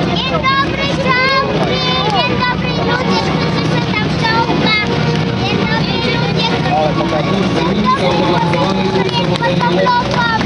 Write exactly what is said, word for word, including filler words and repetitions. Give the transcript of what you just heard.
Dzień dobry, ciągi! Dzień dobry, ludzie, którzy się tam ściąga! Dzień dobry, ludzie, którzy... Dzień dobry, ludzie, którzy są pod tą bloką!